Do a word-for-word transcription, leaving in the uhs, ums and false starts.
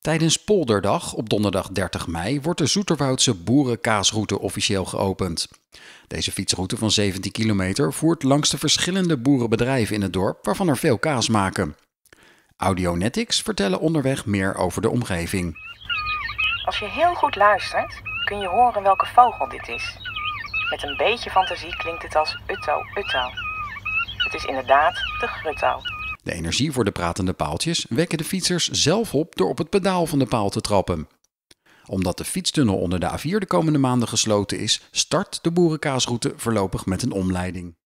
Tijdens Polderdag op donderdag dertig mei wordt de Zoeterwoudse boerenkaasroute officieel geopend. Deze fietsroute van zeventien kilometer voert langs de verschillende boerenbedrijven in het dorp waarvan er veel kaas maken. Audionetics vertellen onderweg meer over de omgeving. Als je heel goed luistert, kun je horen welke vogel dit is. Met een beetje fantasie klinkt het als utto, utto. Het is inderdaad de grutto. De energie voor de pratende paaltjes wekken de fietsers zelf op door op het pedaal van de paal te trappen. Omdat de fietstunnel onder de A vier de komende maanden gesloten is, start de boerenkaasroute voorlopig met een omleiding.